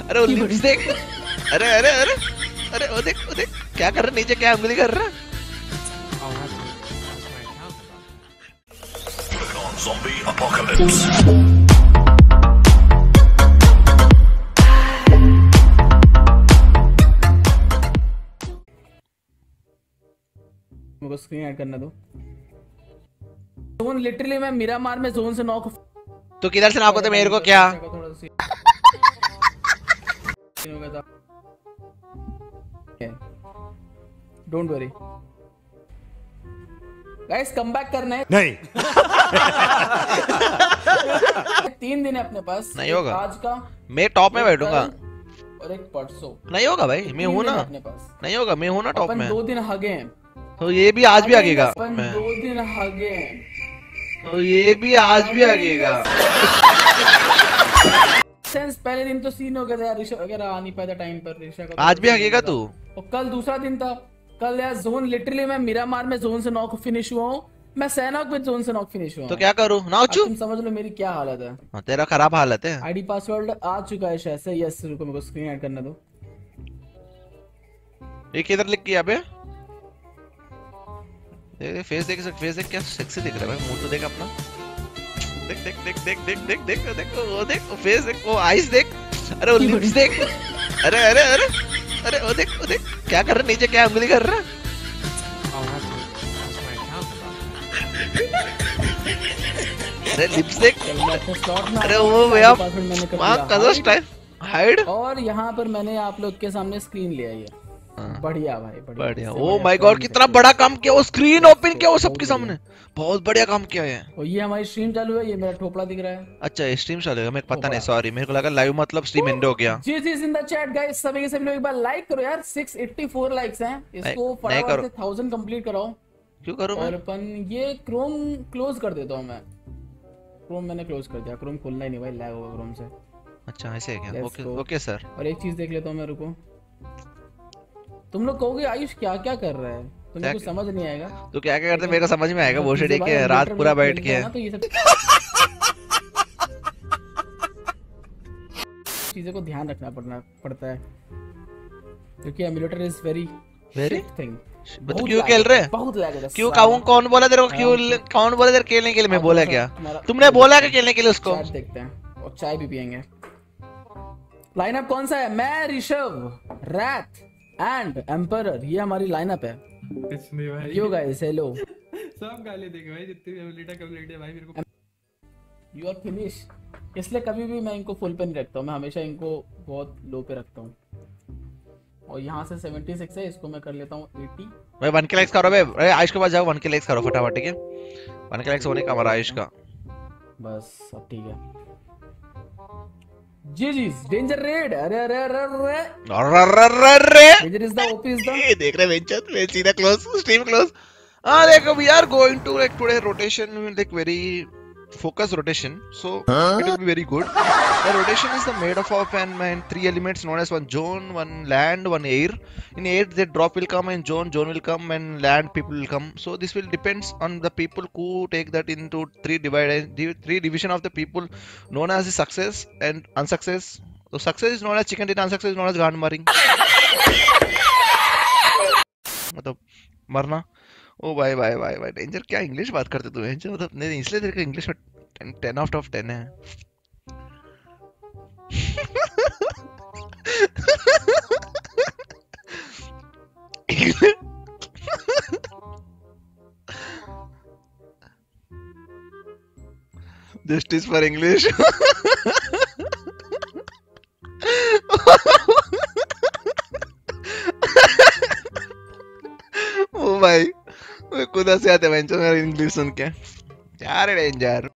अरे वो लिप्स देख। अरे अरे अरे अरे वो देख क्या कर रहा, नीचे क्या उंगली कर रहा। Zombie apocalypse. मुझको स्क्रीन ऐड करना दो। जोन लिटरली मैं मिरामार में जोन से नॉक। तो किधर से नॉक होते मेरे को क्या? Don't worry guys, come back करना है। नहीं 3 दिन है अपने पास। नहीं होगा आज का मैं टॉप में बैठूंगा और एक परसों। नहीं होगा भाई, मैं हूं ना अपने पास। नहीं होगा, मैं हूं ना टॉप अपन में। 2 दिन हगे हैं तो ये भी आज भी आगेगा। अपन 2 दिन हगे हैं तो ये भी आज भी आगेगा। सेंस पहले दिन तो सीन हो गया था यार, ऋषभ वगैरह आ नहीं पाया था टाइम पर। ऋषभ का आज भी आगेगा तू। और कल दूसरा दिन था। कल यार जोन लिटरली मैं मिरामार में जोन से नॉक फिनिश हुआ हूँ। मैं सैनॉक में जोन से नॉक फिनिश हुआ तो क्या करूं ना? तुम समझ लो मेरी क्या हालत है। हाँ, तेरा खराब हालत है। आईडी पासवर्ड आ चुका है शायद से। यस, रुको मेरे को स्क्रीन ऐड करना दो। ये किधर लिख किया बे? फेस देख क्या सेक्सी दिख रहा है भाई। मुंह तो देख अपना। देख देख देख देख देख देख देख देख वो देख वो फेस देख, वो आईज देख। अरे वो लिप्स देख। अरे अरे अरे अरे वो देख क्या कर रहा, नीचे क्या उंगली कर रहा। अरे लिप्स देख। अरे वो भैया मां कदर स्टाइल हाइड। और यहाँ पर मैंने आप लोग के सामने स्क्रीन ले आई है। बढ़िया भाई बढ़िया। ओ माय गॉड कितना बड़ा काम किया, वो स्क्रीन ओपन किया वो सबके सामने। बहुत बढ़िया काम किया है। और ये हमारी स्ट्रीम चालू है। ये मेरा ठोपला दिख रहा है। अच्छा स्ट्रीम चालू है, मेरे को पता नहीं, सॉरी मेरे को लगा लाइव मतलब स्ट्रीम एंड हो गया। G in the chat guys, सभी के सभी लोग एक बार लाइक करो यार। 684 लाइक्स हैं। इसको फटाफट से 1000 कंप्लीट कराओ। क्यों करूं मैं? और अपन ये क्रोम क्लोज कर देता हूं मैं। क्रोम मैंने क्लोज कर दिया। क्रोम खोलना ही नहीं भाई, लैग होगा क्रोम से। अच्छा ऐसे है क्या? Okay okay sir. और एक चीज देख लेता हूं मैं, रुको। तुम लोग कहोगे आयुष क्या क्या कर रहा है, तुम्हें कुछ समझ नहीं आएगा। तो क्या क्या करते मेरे को समझ में आएगा। वो शेड के रात पूरा बैठ के तो ये सब चीजों को ध्यान रखना पड़ता है क्योंकि एमुलेटर इज वेरी थिंग। क्यों खेल रहे? बहुत लैग है। क्यों कहूं? कौन बोला तेरे को? क्यों कौन बोला तेरे खेलने के लिए? मैं बोला क्या? तुमने बोला क्या खेलने के लिए उसको? देखते हैं और चाय भी पियेंगे। लाइनअप कौन सा है? मैं, ऋषभ, रैथ एंड एम्परर। ये हमारी लाइनअप है। कुछ नहीं भाई। Yo guys hello. सब गाली देंगे भाई, जितनी भी एबिलिटी है भाई मेरे को। You are finish. इसलिए कभी भी मैं इनको फुल पे नहीं रखता हूँ। मैं हमेशा इनको बहुत लो पे रखता हूँ। और यहाँ से 76 है, इसको मैं कर लेता हूँ 80। भाई 1 के लाइक्स करो बे। अरे आयुष के पास जाओ, 1 के लाइक्स करो फटाफट, ठीक है? 1 के लाइक्स होने का हमारा आयुष का बस अब ठीक है। जी डेंजर रेड। अरे अरे अरे अरे danger is the OP is the. ये देख रहे वेंचर में सीधा क्लोज स्ट्रीम क्लोज। हां देखो we are going to like today rotation like very focus rotation, so it will be very good. The rotation is the made up of and 3 elements known as one zone, one land, one air. In air the drop will come and zone will come and land people will come. So this will depends on the people who take that into 3 division of the people known as the success and unsuccess. So success is known as chicken dinner, unsuccess is known as गांड मारिंग। मतलब मरना। ओ भाई भाई भाई भाई danger क्या English बात करते तू? मतलब नहीं इसलिए तेरे को इंग्लिश में 10 आउट ऑफ 10 है। Justice for English. ओ भाई खुदा से आते हैं इंग्लिश सुन के। यार डेंजर।